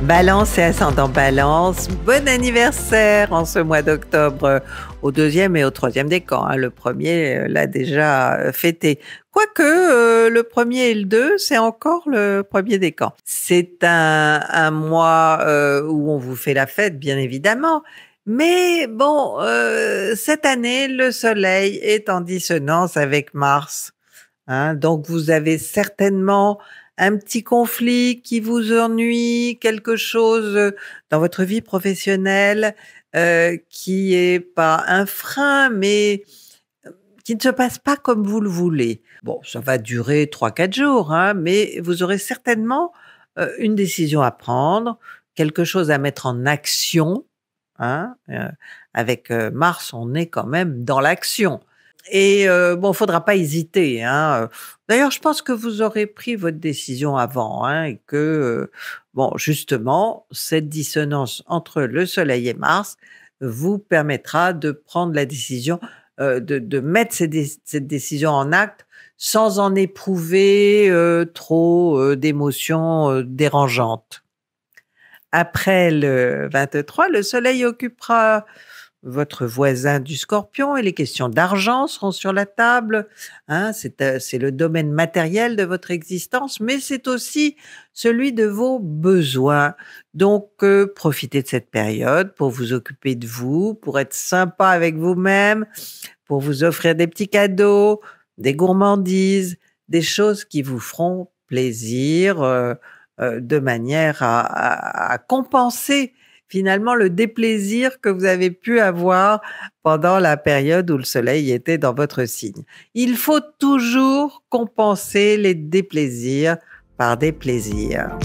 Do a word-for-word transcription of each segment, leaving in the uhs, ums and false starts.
Balance et ascendant Balance, bon anniversaire en ce mois d'octobre euh, au deuxième et au troisième décan. Hein. Le premier euh, l'a déjà euh, fêté. Quoique euh, le premier et le deux, c'est encore le premier décan. C'est un, un mois euh, où on vous fait la fête, bien évidemment. Mais bon, euh, cette année, le Soleil est en dissonance avec Mars. Hein, donc vous avez certainement un petit conflit qui vous ennuie, quelque chose euh, dans votre vie professionnelle euh, qui est pas un frein, mais euh, qui ne se passe pas comme vous le voulez. Bon, ça va durer trois quatre jours, hein, mais vous aurez certainement euh, une décision à prendre, quelque chose à mettre en action. Hein, euh, avec euh, Mars, on est quand même dans l'action. Et euh, bon, faudra pas hésiter. Hein. D'ailleurs, je pense que vous aurez pris votre décision avant, hein, et que euh, bon, justement, cette dissonance entre le Soleil et Mars vous permettra de prendre la décision, euh, de, de mettre ces dé- cette décision en acte sans en éprouver euh, trop euh, d'émotions euh, dérangeantes. Après le vingt-trois, le Soleil occupera votre voisin du Scorpion et les questions d'argent seront sur la table. Hein, c'est, euh, c'est le domaine matériel de votre existence, mais c'est aussi celui de vos besoins. Donc, euh, profitez de cette période pour vous occuper de vous, pour être sympa avec vous-même, pour vous offrir des petits cadeaux, des gourmandises, des choses qui vous feront plaisir euh, euh, de manière à, à- à compenser finalement le déplaisir que vous avez pu avoir pendant la période où le soleil était dans votre signe. Il faut toujours compenser les déplaisirs par des plaisirs.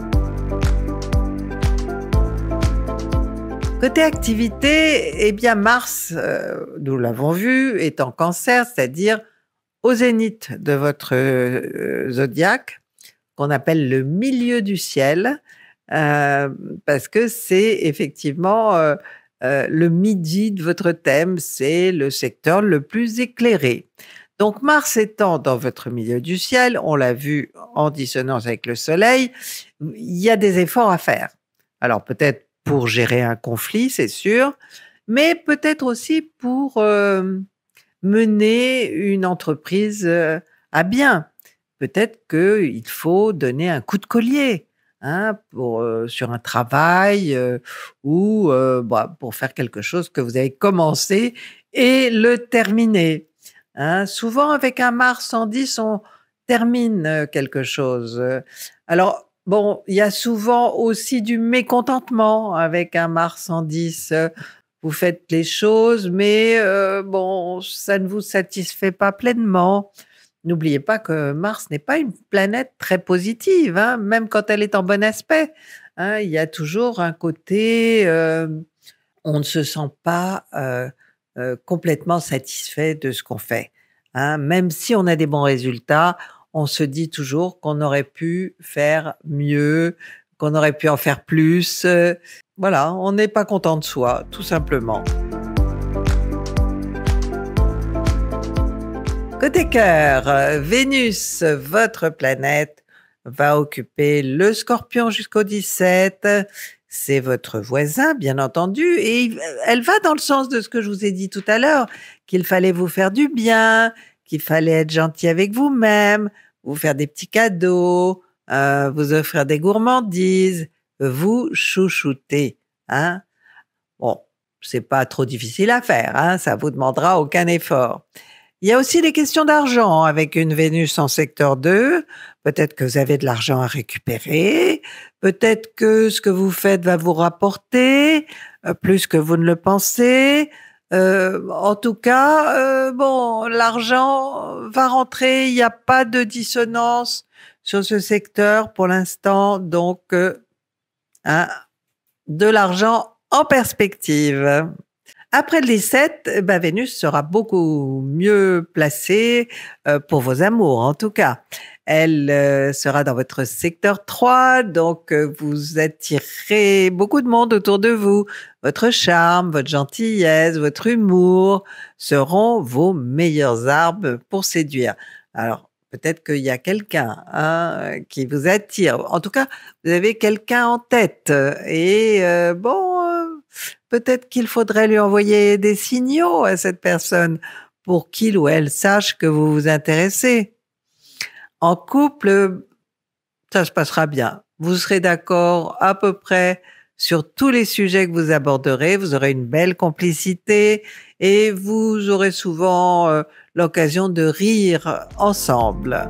Côté activité, eh bien Mars, euh, nous l'avons vu, est en Cancer, c'est-à-dire au zénith de votre euh, zodiaque, qu'on appelle le milieu du ciel, euh, parce que c'est effectivement euh, euh, le midi de votre thème, c'est le secteur le plus éclairé. Donc Mars étant dans votre milieu du ciel, on l'a vu en dissonance avec le Soleil, il y a des efforts à faire. Alors peut-être pour gérer un conflit, c'est sûr, mais peut-être aussi pour euh, mener une entreprise euh, à bien. Peut-être qu'il faut donner un coup de collier, hein, pour, euh, sur un travail euh, ou euh, bah, pour faire quelque chose que vous avez commencé et le terminer. Hein. Souvent, avec un Mars en dix, on termine euh, quelque chose. Euh, Alors, bon, il y a souvent aussi du mécontentement avec un Mars en dix. Euh, Vous faites les choses, mais euh, bon, ça ne vous satisfait pas pleinement. N'oubliez pas que Mars n'est pas une planète très positive, hein, même quand elle est en bon aspect. Hein, il y a toujours un côté, euh, on ne se sent pas euh, euh, complètement satisfait de ce qu'on fait. Hein. Même si on a des bons résultats, on se dit toujours qu'on aurait pu faire mieux, qu'on aurait pu en faire plus. Euh, Voilà, on n'est pas content de soi, tout simplement. Côté cœur, euh, Vénus, votre planète, va occuper le Scorpion jusqu'au dix-sept. C'est votre voisin, bien entendu, et il- elle va dans le sens de ce que je vous ai dit tout à l'heure, qu'il fallait vous faire du bien, qu'il fallait être gentil avec vous-même, vous faire des petits cadeaux, euh, vous offrir des gourmandises, vous chouchouter, hein. Bon, c'est pas trop difficile à faire, hein, ça vous demandera aucun effort. Il y a aussi les questions d'argent avec une Vénus en secteur deux. Peut-être que vous avez de l'argent à récupérer. Peut-être que ce que vous faites va vous rapporter euh, plus que vous ne le pensez. Euh, en tout cas, euh, bon, l'argent va rentrer. Il n'y a pas de dissonance sur ce secteur pour l'instant. Donc, euh, hein, de l'argent en perspective. Après le dix-sept, eh ben, Vénus sera beaucoup mieux placée euh, pour vos amours, en tout cas. Elle euh, sera dans votre secteur trois, donc euh, vous attirerez beaucoup de monde autour de vous. Votre charme, votre gentillesse, votre humour seront vos meilleures armes pour séduire. Alors, peut-être qu'il y a quelqu'un, hein, qui vous attire. En tout cas, vous avez quelqu'un en tête et heu, bon, heu, peut-être qu'il faudrait lui envoyer des signaux à cette personne pour qu'il ou elle sache que vous vous intéressez. En couple, ça se passera bien. Vous serez d'accord à peu près sur tous les sujets que vous aborderez, vous aurez une belle complicité et vous aurez souvent, heu, l'occasion de rire ensemble.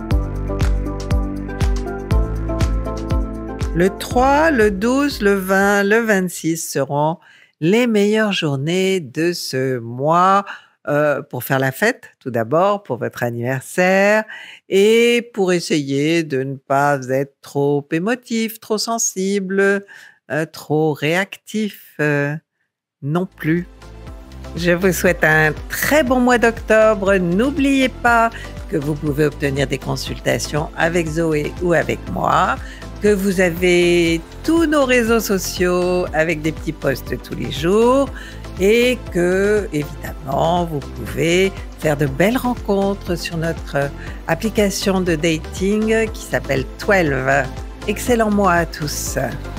Le trois, le douze, le vingt, le vingt-six seront les meilleures journées de ce mois, heu, pour faire la fête tout d'abord, pour votre anniversaire et pour essayer de ne pas être trop émotif, trop sensible, heu, trop réactif, heu, non plus. Je vous souhaite un très bon mois d'octobre. N'oubliez pas que vous pouvez obtenir des consultations avec Zoé ou avec moi, que vous avez tous nos réseaux sociaux avec des petits posts tous les jours et que, évidemment, vous pouvez faire de belles rencontres sur notre application de dating qui s'appelle douze. Excellent mois à tous.